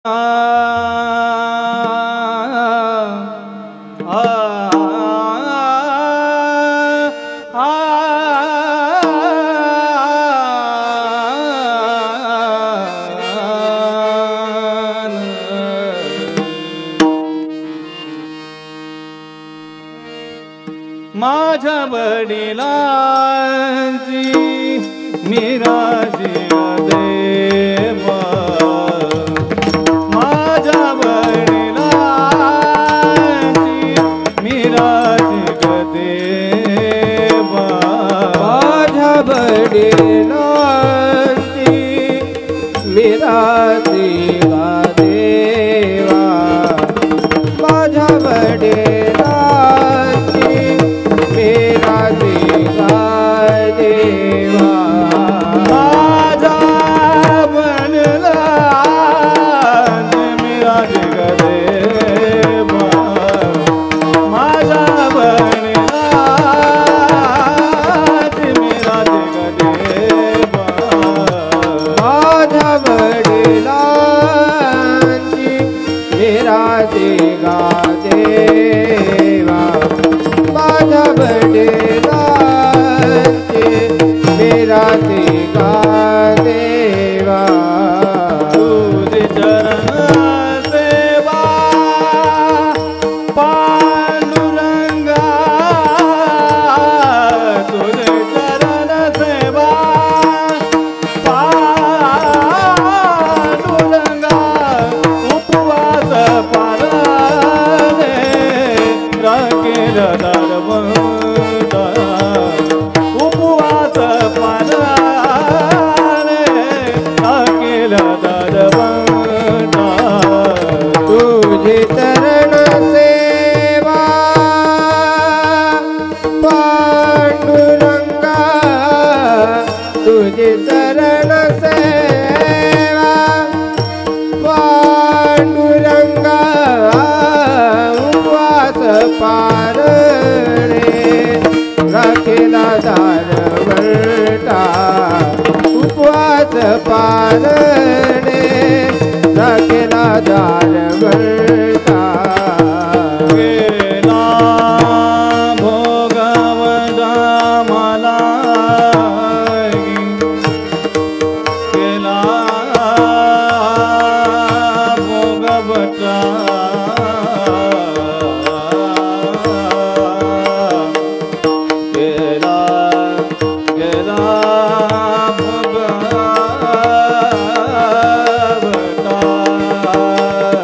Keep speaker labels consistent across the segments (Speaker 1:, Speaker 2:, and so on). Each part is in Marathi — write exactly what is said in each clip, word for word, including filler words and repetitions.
Speaker 1: आ आ माझ्या वडिलांची निराजी देवा, माझ्या वडिलांची निराजी देवा,
Speaker 2: माझ्या वडिलांची निराजी देवा, माझ्या वडिलांची निराजी देवा,
Speaker 1: माझ्या वडिलांची निराजी देवा, माझ्या वडिलांची निराजी देवा,
Speaker 2: माझ्या वडिलांची निराजी देवा, माझ्या वडिलांची निराजी देवा,
Speaker 1: तुझे चरण सेवा पांडुरंगा, तुझे चरण सेवा पांडुरंगा, उपवास पारणे राखेल दारवंता, उपवास पारणे राखेल दारवंता,
Speaker 2: तुझे चरण सेवा पांडुरंगा, तुझे चरण सेवा पांडुरंगा, उपवास पारणे राखेला दारवंता, उपवास पारणे राखेला दारवंता,
Speaker 1: गेला भोगवदा मला गेला भोगवता, गेला गेला भोगवता,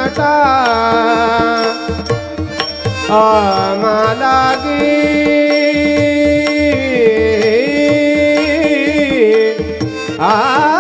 Speaker 2: भोगवटा आम्हालागी आ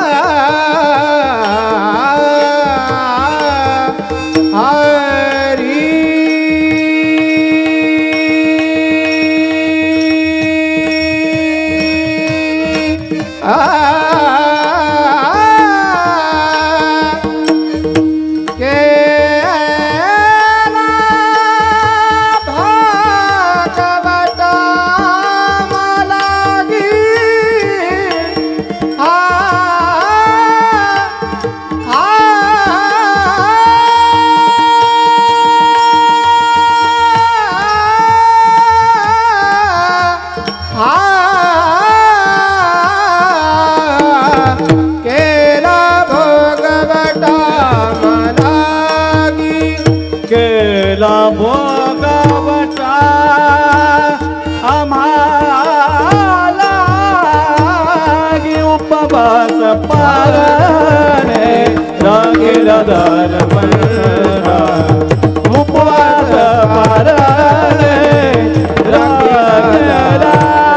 Speaker 1: केला भोगवटा आम्हाला उपवास पारणे राखेला दारवटा उपवास पारणे राखेला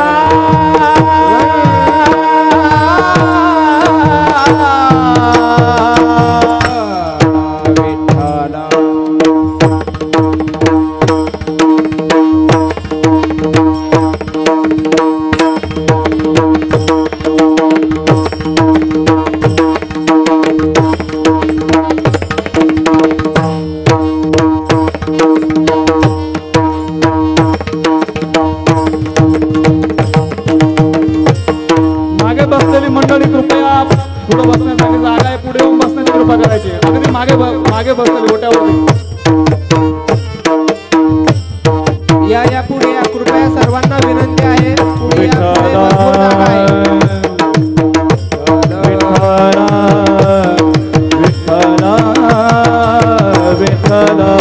Speaker 1: बसलेली मंडळी कृपया पुढे बसण्यासाठी जागा आहे, पुढे येऊन बसण्याची कृपा करायची. अगदी मागे मागे बसलेली ओट्यावरती
Speaker 2: या या पुढे या कृपया सर्वांना विनंती आहे. पुढे या, पुढे भरपूर जागा आहे.
Speaker 1: विठ्ठला विठ्ठला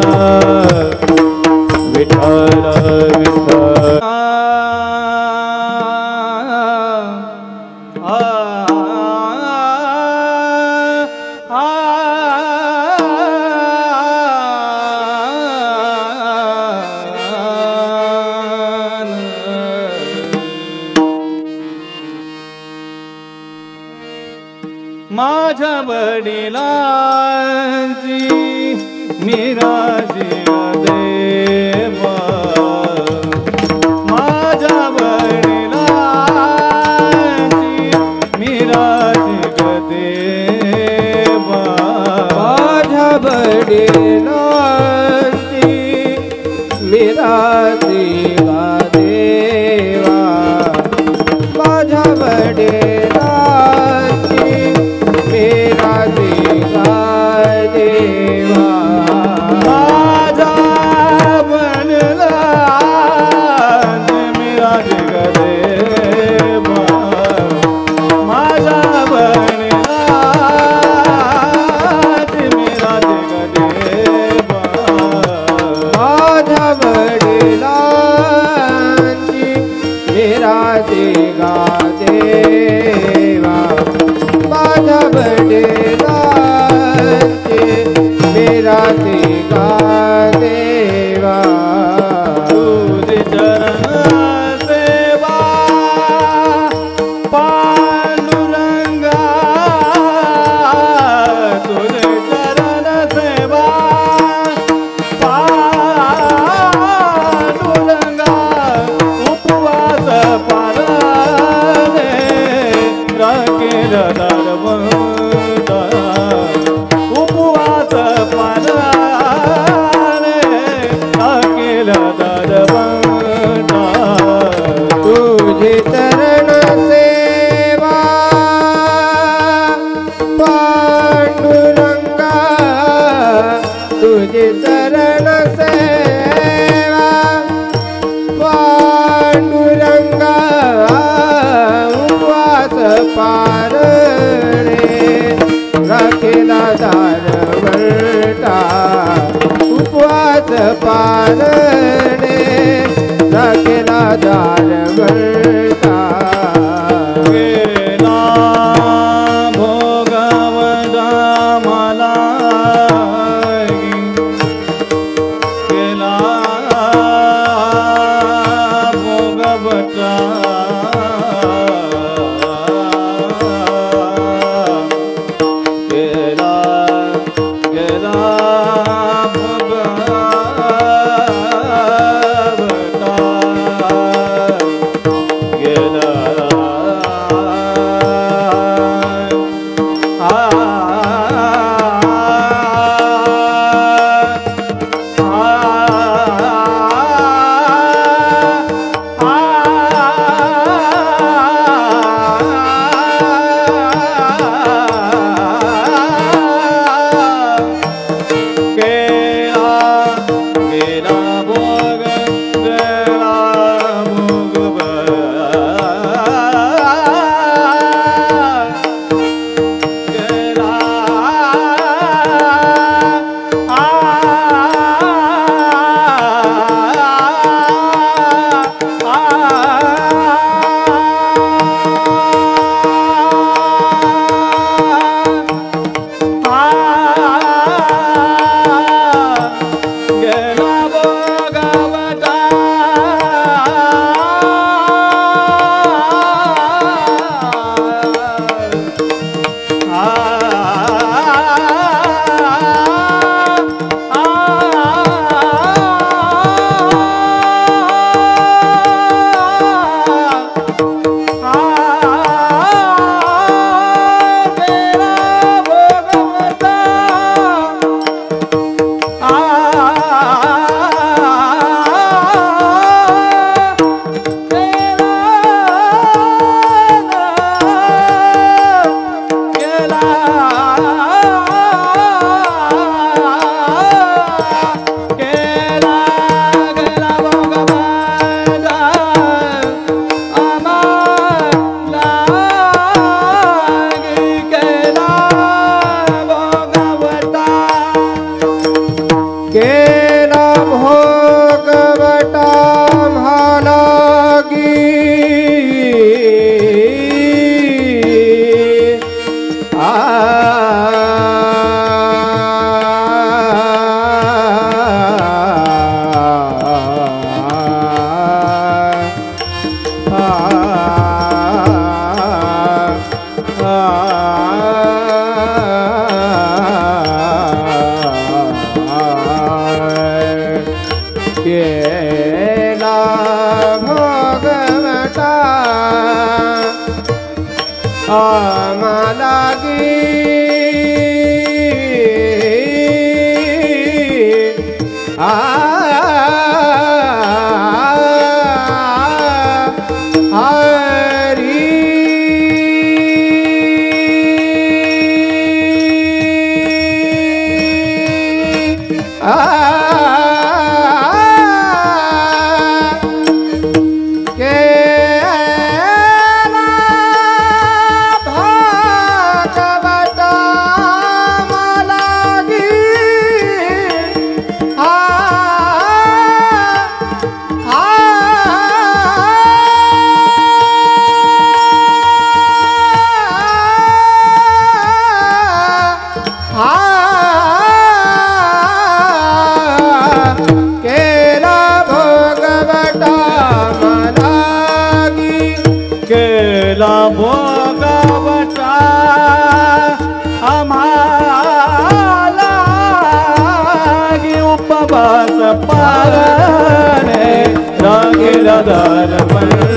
Speaker 1: विठ्ठला विठ्ठला माझ्या वडिलांची निराशी देवा माझ्या वडिलांची निराशी देवा
Speaker 2: माझ्या वडिलांची निराशी देवा माझ्या वडिलांची मेरा देवा देवा
Speaker 1: माझा बनला मेरा देवा माझा बनला मेरा देवा
Speaker 2: माझ्या वडिलांची मेरा देवा देवा माझ्या वडिलांची मेरा देवा देवा
Speaker 1: तुझे चरण सेवा पांडुरंगा तुझे चरण सेवा पांडुरंगा उपवास पारणे राखेला दारवटा उपवास पारणे राखेला दारवटा
Speaker 2: तुझे चरण सेवा पांडुरंगा तुझे चरण सेवा पांडुरंगा उपवास पारणे राखेला दारवटा उपवास पारणे राखेला दारवटा
Speaker 1: केला भोगवटा मला गेला भोगवता गेला आ
Speaker 2: केला भोगवटा म्हालागी आ केला भोगवटा आम्हालागी आ हरी आ
Speaker 1: केला भोगवटा आम्हालागी उपवास पाळणे रागीला दर्पण